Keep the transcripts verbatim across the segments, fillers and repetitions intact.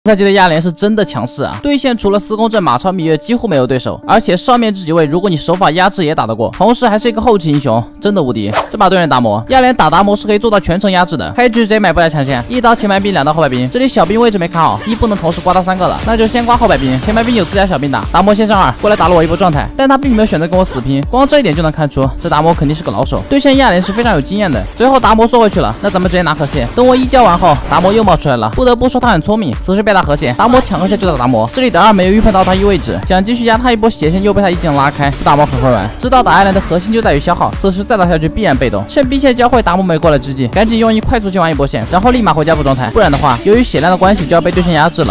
赛季的亚莲是真的强势啊，对线除了司空震、马超、芈月几乎没有对手，而且上面这几位如果你手法压制也打得过，同时还是一个后期英雄，真的无敌。这把对人达摩，亚莲打达摩是可以做到全程压制的，开局直接买不加强线，一刀前排兵，两刀后排兵，这里小兵位置没卡好，一不能同时刮到三个了，那就先刮后排兵，前排兵有自家小兵打，达摩先上二，过来打了我一波状态，但他并没有选择跟我死拼，光这一点就能看出这达摩肯定是个老手，对线亚莲是非常有经验的。最后达摩缩回去了，那咱们直接拿河蟹，等我一交完后，达摩又冒出来了，不得不说他很聪明，此时被打河蟹，达摩抢河蟹就打达摩，这里的二没有预判到他 E 位置，想继续压他一波斜线又被他一技能拉开，这达摩很会玩，知道打亚莲的核心就在于消耗，此时再打下去必然被动，趁兵线交汇达摩没过来之际，赶紧用一快速接完一波线，然后立马回家补状态，不然的话由于血量的关系就要被对线压制了。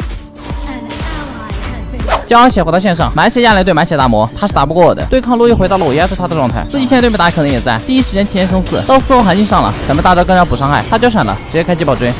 交完血回到线上，满血亚莲对满血达摩，他是打不过我的，对抗路又回到了我压制他的状态，自己现在对面打可能也在，第一时间提前生四，到四后韩信上了，咱们大招更要补伤害，他交闪了，直接开机爆追。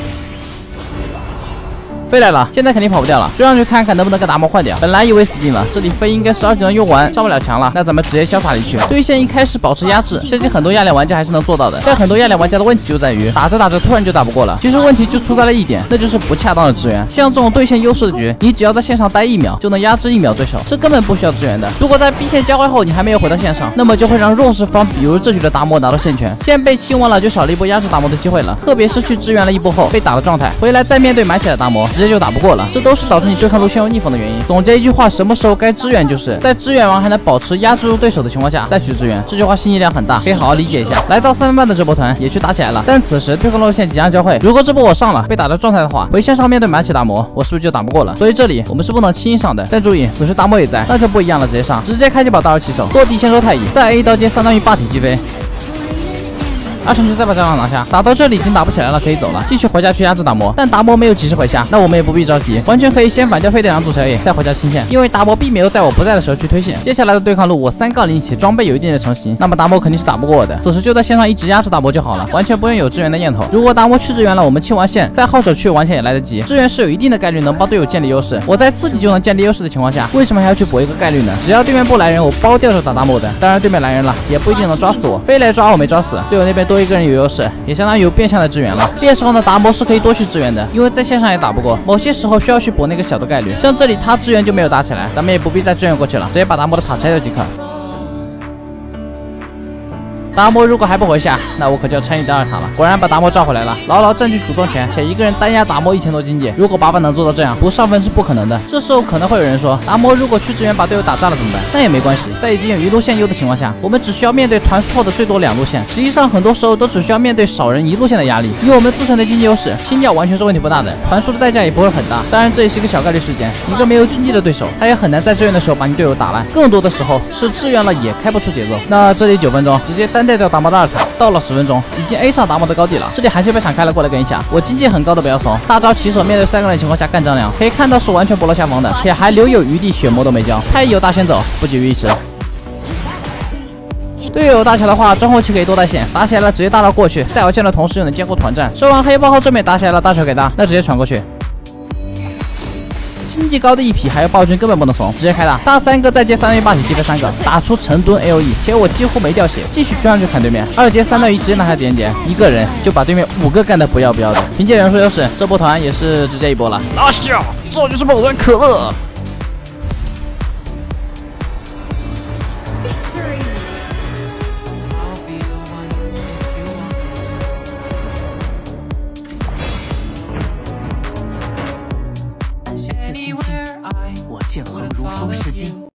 飞来了，现在肯定跑不掉了，追上去看看能不能跟达摩换掉。本来以为死定了，这里飞应该是二技能用完，上不了墙了，那咱们直接潇洒离去。对线一开始保持压制，相信很多亚莲玩家还是能做到的。但很多亚莲玩家的问题就在于打着打着突然就打不过了。其实问题就出在了一点，那就是不恰当的支援。像这种对线优势的局，你只要在线上待一秒就能压制一秒对手，是根本不需要支援的。如果在 B 线交换后你还没有回到线上，那么就会让弱势方，比如这局的达摩拿到线权，线被清完了就少了一波压制达摩的机会了。特别是去支援了一波后被打的状态，回来再面对满血的达摩，直接就打不过了。这都是导致你对抗路陷入逆风的原因。总结一句话，什么时候该支援，就是在支援完还能保持压制住对手的情况下再去支援。这句话信息量很大，可以好好理解一下。来到三分半的这波团也去打起来了，但此时对抗路线即将交汇，如果这波我上了被打的状态的话，回线上面对满血达摩，我是不是就打不过了？所以这里我们是不能轻易上的。但注意，此时达摩也在，那就不一样了，直接上，直接开启宝大二起手，落地先收太乙，再 A 刀接相当于霸体击飞。二神就再把这张拿下，打到这里已经打不起来了，可以走了，继续回家去压制达摩。但达摩没有及时回家，那我们也不必着急，完全可以先反掉飞点两组小野，再回家清线，因为达摩并没有在我不在的时候去推线。接下来的对抗路我三杠零且装备有一定的成型，那么达摩肯定是打不过我的。此时就在线上一直压制达摩就好了，完全不用有支援的念头。如果达摩去支援了，我们清完线再号手去完全也来得及。支援是有一定的概率能帮队友建立优势，我在自己就能建立优势的情况下，为什么还要去搏一个概率呢？只要对面不来人，我包掉就打达摩的。当然对面来人了，也不一定能抓死我，飞来抓我没抓死，队友那边多一个人有优势，也相当于有变相的支援了。猎时候的达摩是可以多去支援的，因为在线上也打不过，某些时候需要去搏那个小的概率。像这里他支援就没有打起来，咱们也不必再支援过去了，直接把达摩的塔拆掉即可。达摩如果还不回下，那我可就要拆你的二塔了。果然把达摩召回来了，牢牢占据主动权，且一个人单压达摩一千多经济。如果八万能做到这样，不上分是不可能的。这时候可能会有人说，达摩如果去支援把队友打炸了怎么办？那也没关系，在已经有一路线优的情况下，我们只需要面对团术后的最多两路线。实际上很多时候都只需要面对少人一路线的压力，以我们自身的经济优势，清掉完全是问题不大的。团术的代价也不会很大，当然这也是一个小概率事件。一个没有经济的对手，他也很难在支援的时候把你队友打烂。更多的时候是支援了也开不出节奏。那这里九分钟直接单带掉达摩的二塔。到了十分钟，已经 A 上达摩的高地了。这里还是被闪开了，过来跟一下。我经济很高的不要怂，大招起手面对三个人情况下干张良，可以看到是完全不落下风的，且还留有余地，血魔都没交。太乙有大先走，不急于一时。队友有大桥的话，中后期可以多带线，打起来了直接大招过去，带好线的同时又能兼顾团战。收完黑豹后正面打起来了，大球给他，那直接传过去。经济高的一匹还有暴君根本不能怂，直接开大，大三个再接三对霸体击飞三个，打出成吨 A O E， 且我几乎没掉血，继续追上去砍对面，二阶三段鱼直接拿下点点，一个人就把对面五个干得不要不要的。凭借人数优势，这波团也是直接一波了。拿下，这就是猛人可乐。 我剑横如风世金。